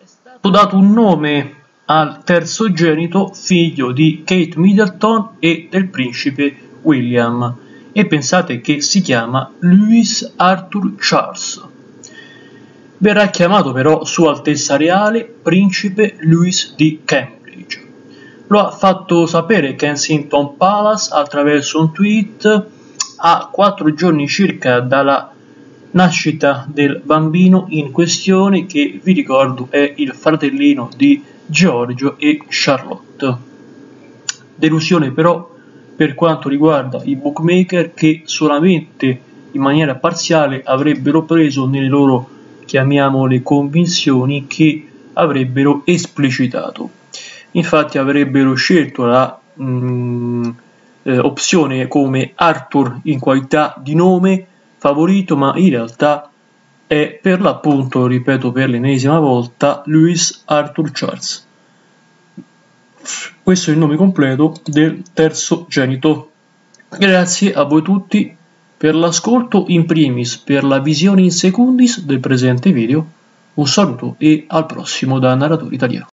stato dato un nome al terzogenito, figlio di Kate Middleton e del principe William, e pensate che si chiama Louis Arthur Charles. Verrà chiamato però Sua Altezza Reale Principe Louis di Cambridge. Lo ha fatto sapere Kensington Palace attraverso un tweet a 4 giorni circa dalla nascita del bambino in questione, che vi ricordo è il fratellino di Giorgio e Charlotte. Delusione però per quanto riguarda i bookmaker, che solamente in maniera parziale avrebbero preso nelle loro, chiamiamole, convinzioni, che avrebbero esplicitato. Infatti avrebbero scelto la opzione come Arthur in qualità di nome favorito, ma in realtà è per l'appunto, ripeto per l'ennesima volta, Louis Arthur Charles. Questo è il nome completo del terzogenito. Grazie a voi tutti per l'ascolto, in primis per la visione in secundis del presente video. Un saluto e al prossimo da Narratore Italiano.